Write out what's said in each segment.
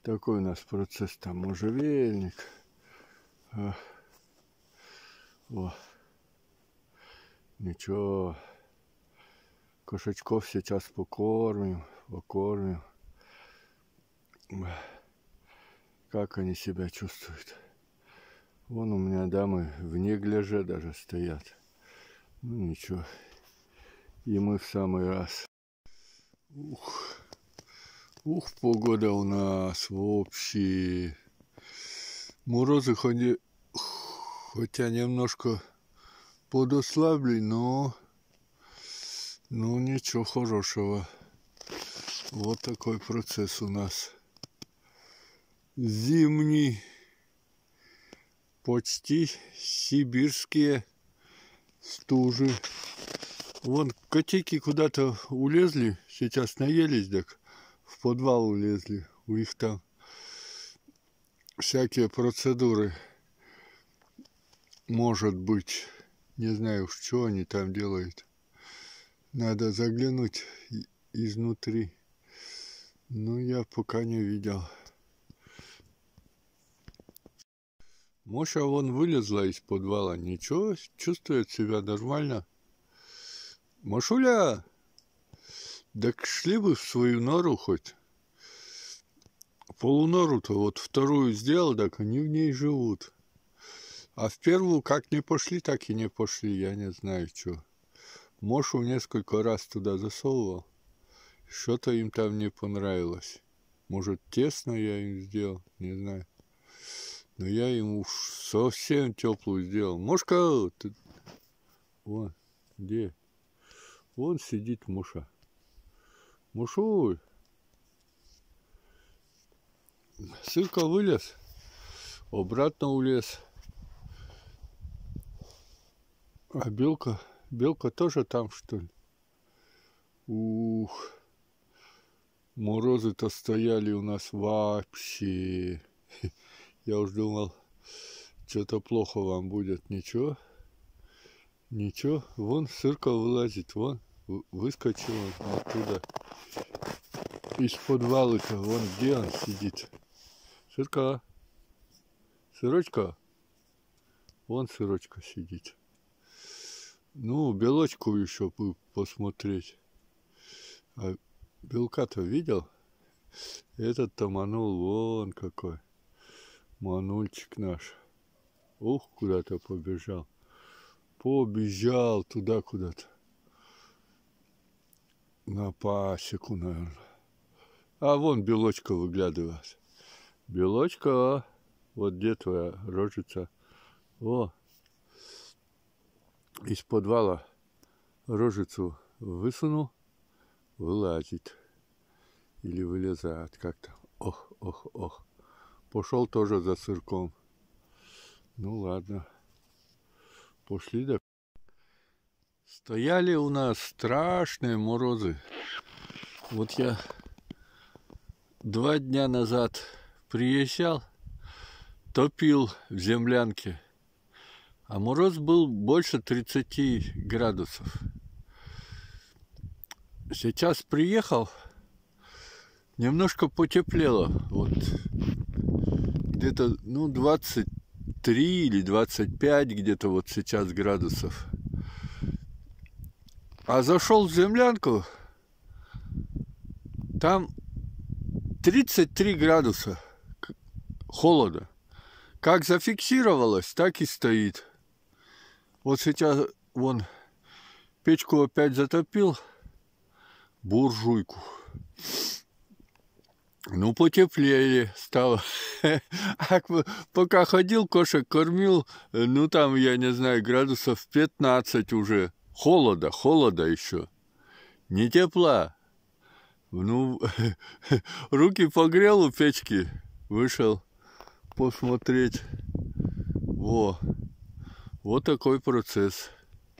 Такой у нас процесс, там можжевельник. О, ничего. Кошачков сейчас покормим. Как они себя чувствуют? Вон у меня дамы в неглиже даже стоят. Ну ничего. И мы в самый раз. Ух, погода у нас вообще. Морозы хотя немножко подослабли, но ничего хорошего. Вот такой процесс у нас. Зимний. Почти сибирские стужи. Вон котейки куда-то улезли, сейчас наелись, так в подвал улезли. У них там всякие процедуры. Может быть, не знаю, что они там делают. Надо заглянуть изнутри. Но я пока не видел. Моша вон вылезла из подвала. Ничего, чувствует себя нормально. Машуля, так шли бы в свою нору хоть. Полунору-то вот вторую сделал, так они в ней живут. А в первую как не пошли, так и не пошли. Я не знаю, что. Мошу несколько раз туда засовывал. Что-то им там не понравилось. Может, тесно я им сделал, не знаю. Но я ему уж совсем теплую сделал. Мошка, ты... Вон, где? Вон сидит Моша. Мошуль. Сырка вылез. Обратно улез. А белка тоже там, что ли? Ух. Морозы-то стояли у нас вообще. Я уж думал, что-то плохо вам будет. Ничего. Ничего. Вон сырка вылазит. Вон. Выскочил он оттуда. Из подвала-то. Вон где он сидит. Сырка. Сырочка. Вон сырочка сидит. Ну, белочку еще посмотреть. А белка-то видел? Этот-то манул вон какой. Манульчик наш. Ух, куда-то побежал. Побежал туда куда-то. На пасеку, наверное. А вон белочка выглядывает. Белочка, вот где твоя рожица? О, из подвала рожицу высунул, вылазит. Или вылезает как-то. Ох. Пошел тоже за сырком. Ну ладно. Пошли, да. Стояли у нас страшные морозы. Вот я 2 дня назад приезжал, топил в землянке. А мороз был больше 30 градусов. Сейчас приехал, немножко потеплело. Вот где-то 23 или 25 где-то вот сейчас градусов. А зашел в землянку, там 33 градуса холода. Как зафиксировалось, так и стоит. Вот сейчас вон печку опять затопил, буржуйку. Ну, потеплее стало. Пока ходил, кошек кормил, ну, там, я не знаю, градусов 15 уже. Холода еще. Не тепла. Ну, руки погрел у печки, вышел посмотреть. Вот такой процесс.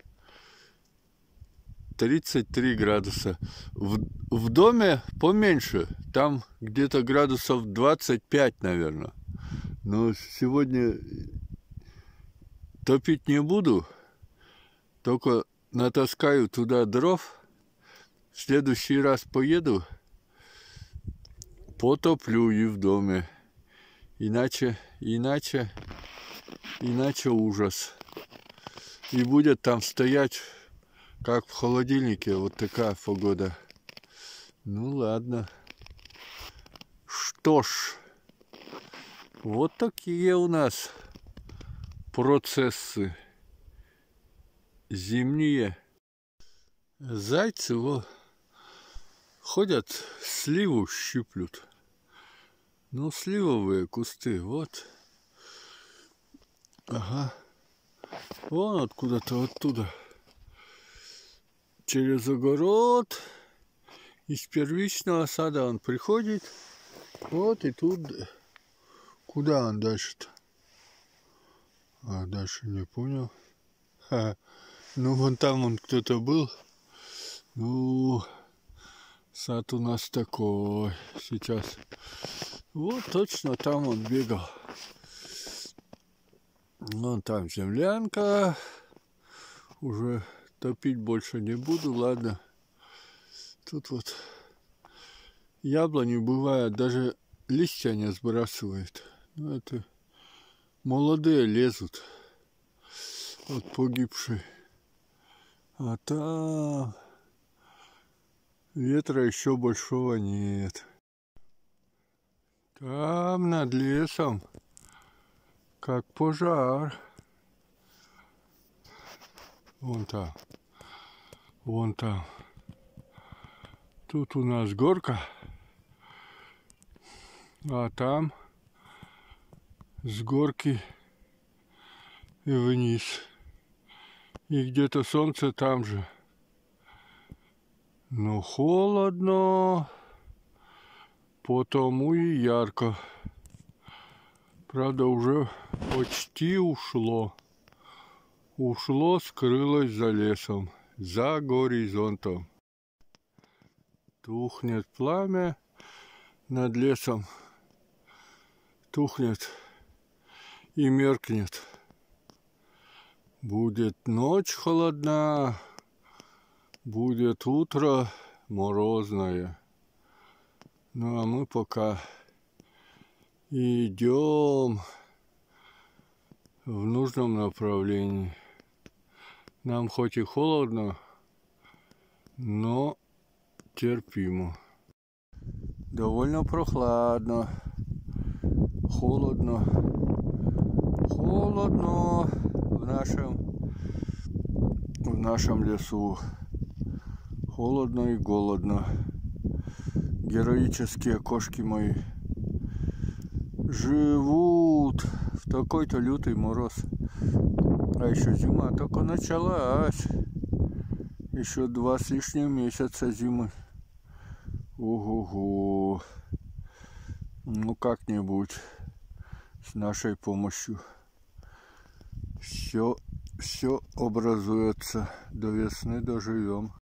33 градуса. В доме поменьше. Там где-то градусов 25, наверное. Но сегодня топить не буду. Только натаскаю туда дров. В следующий раз поеду, потоплю и в доме. Иначе ужас. И будет там стоять, как в холодильнике, вот такая погода. Ну ладно. Что ж, вот такие у нас процессы зимние. Зайцы ходят, сливу щиплют. Ну, сливовые кусты, вот. Ага. Вон откуда-то оттуда. Через огород. Из первичного сада он приходит. Вот и тут. Куда он дальше-то? А дальше не понял. Ну, вон там он кто-то был. Ну, сад у нас такой сейчас. Вот точно там он бегал. Вон там землянка. Уже топить больше не буду, ладно. Тут вот яблони бывает, даже листья не сбрасывает. Ну, это молодые лезут. Вот погибшие. А там ветра еще большого нет. Там над лесом как пожар. Вон там. Вон там. Тут у нас горка. А там с горки и вниз. И где-то солнце там же. Но холодно. Потому и ярко. Правда, уже почти ушло. Ушло, скрылось за лесом, за горизонтом. Тухнет пламя над лесом. Тухнет и меркнет. Будет ночь холодна, будет утро морозное. Ну а мы пока идем в нужном направлении. Нам хоть и холодно, но терпимо. Довольно прохладно. Холодно. Холодно в нашем лесу. Холодно и голодно. Героические кошки мои живут в такой-то лютый мороз. А еще зима только началась. Еще 2 с лишним месяца зимы. Ого-го. Ну как-нибудь с нашей помощью все образуется. До весны доживем.